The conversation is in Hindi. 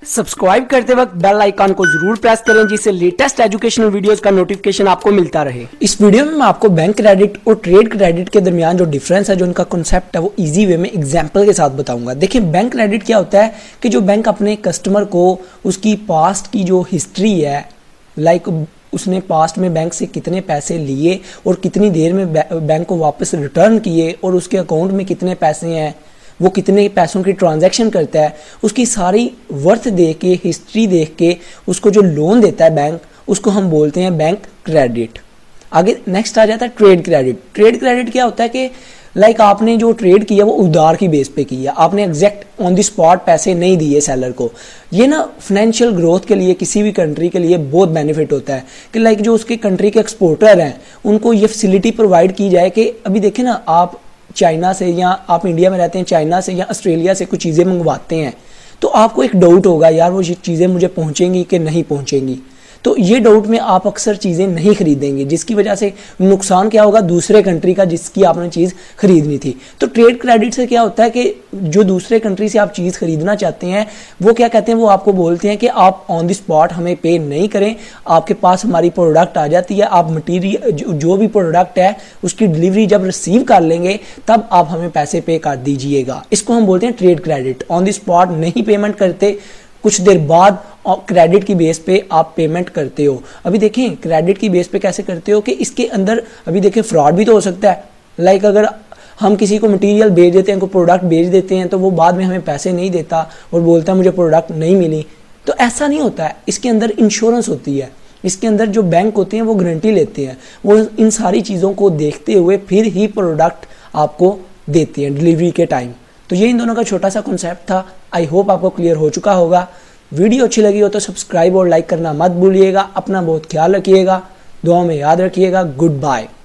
सब्सक्राइब करते वक्त बेल आइकन को जरूर प्रेस करें जिससे लेटेस्ट एजुकेशनल वीडियोस का नोटिफिकेशन आपको मिलता रहे। इस वीडियो में मैं आपको बैंक क्रेडिट और ट्रेड क्रेडिट के दरमियान जो डिफरेंस है, जो इनका कॉन्सेप्ट है, वो इजी वे में एग्जांपल के साथ बताऊंगा। देखिए, बैंक क्रेडिट क्या होता है कि जो बैंक अपने कस्टमर को उसकी पास्ट की जो हिस्ट्री है, लाइक उसने पास्ट में बैंक से कितने पैसे लिए और कितनी देर में बैंक को वापस रिटर्न किए और उसके अकाउंट में कितने पैसे हैं, वो कितने पैसों की ट्रांजैक्शन करता है, उसकी सारी वर्थ देख के, हिस्ट्री देख के उसको जो लोन देता है बैंक, उसको हम बोलते हैं बैंक क्रेडिट। आगे नेक्स्ट आ जाता है ट्रेड क्रेडिट। ट्रेड क्रेडिट क्या होता है कि लाइक आपने जो ट्रेड किया वो उधार की बेस पे किया, आपने एग्जैक्ट ऑन द स्पॉट पैसे नहीं दिए सेलर को। ये ना फाइनेंशियल ग्रोथ के लिए, किसी भी कंट्री के लिए बहुत बेनिफिट होता है कि लाइक जो उसके कंट्री के एक्सपोर्टर हैं उनको ये फैसिलिटी प्रोवाइड की जाए कि अभी देखें ना, आप चाइना से या आप इंडिया में रहते हैं, चाइना से या ऑस्ट्रेलिया से कुछ चीज़ें मंगवाते हैं तो आपको एक डाउट होगा, यार वो चीज़ें मुझे पहुंचेंगी कि नहीं पहुंचेंगी। तो ये डाउट में आप अक्सर चीज़ें नहीं खरीदेंगे, जिसकी वजह से नुकसान क्या होगा, दूसरे कंट्री का जिसकी आपने चीज़ खरीदनी थी। तो ट्रेड क्रेडिट से क्या होता है कि जो दूसरे कंट्री से आप चीज़ खरीदना चाहते हैं वो क्या कहते हैं, वो आपको बोलते हैं कि आप ऑन द स्पॉट हमें पे नहीं करें, आपके पास हमारी प्रोडक्ट आ जाती है, आप मटीरियल जो भी प्रोडक्ट है उसकी डिलीवरी जब रिसीव कर लेंगे तब आप हमें पैसे पे कर दीजिएगा। इसको हम बोलते हैं trade credit. On the spot नहीं पेमेंट करते, कुछ देर बाद क्रेडिट की बेस पे आप पेमेंट करते हो। अभी देखें क्रेडिट की बेस पे कैसे करते हो कि इसके अंदर अभी देखें फ्रॉड भी तो हो सकता है। लाइक अगर हम किसी को मटेरियल बेच देते हैं, कोई प्रोडक्ट बेच देते हैं, तो वो बाद में हमें पैसे नहीं देता और बोलता है मुझे प्रोडक्ट नहीं मिली, तो ऐसा नहीं होता है। इसके अंदर इंश्योरेंस होती है, इसके अंदर जो बैंक होते हैं वो गारंटी लेते हैं, वो इन सारी चीज़ों को देखते हुए फिर ही प्रोडक्ट आपको देते हैं डिलीवरी के टाइम। तो ये इन दोनों का छोटा सा कॉन्सेप्ट था। आई होप आपको क्लियर हो चुका होगा। वीडियो अच्छी लगी हो तो सब्सक्राइब और लाइक करना मत भूलिएगा। अपना बहुत ख्याल रखिएगा, दुआ में याद रखिएगा। Good bye.